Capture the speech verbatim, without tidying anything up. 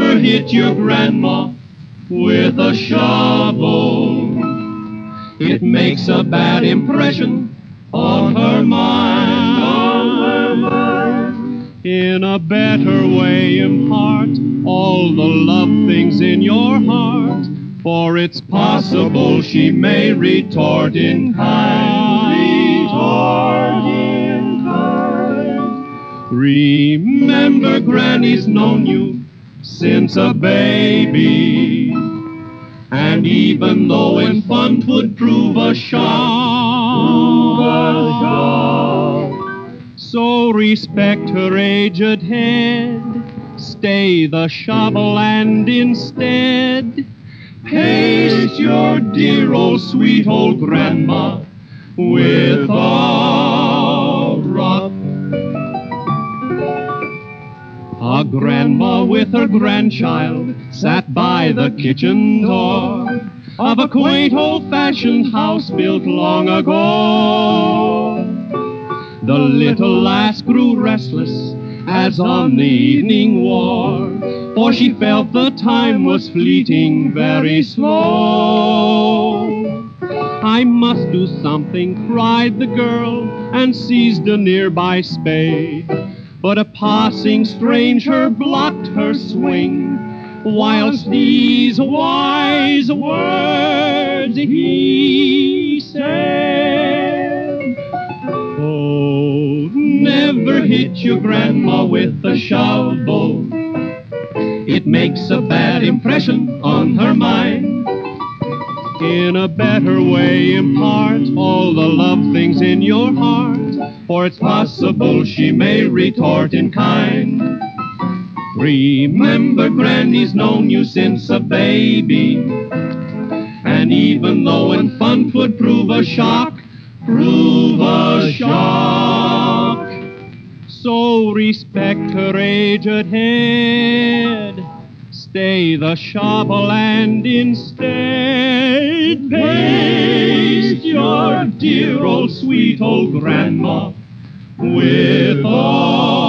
never hit your grandma with a shovel. It makes a bad impression on her mind, on her mind. In a better way impart all the love things in your heart, for it's possible she may retort in kind, retort in kind. Remember, Granny's known you since a baby, and even though in fun 'twould prove a shock, prove a shock, so respect her aged head, stay the shovel, and instead paste your dear old sweet old grandma with a rock. A grandma with her grandchild sat by the kitchen door of a quaint old-fashioned house built long ago. The little lass grew restless as on the evening wore, for she felt the time was fleeting very slow. I must do something, cried the girl, and seized a nearby spade. But a passing stranger blocked her swing, whilst these wise words he said. Oh, never hit your grandma with a shovel. It makes a bad impression on her mind. In a better way impart all the love things in your heart, for it's possible she may retort in kind. Remember, Granny's known you since a baby, and even though in fun 'twould prove a shock, prove a shock, so respect her aged head, stay the shovel, and instead paste your dear old sweet old grandma with all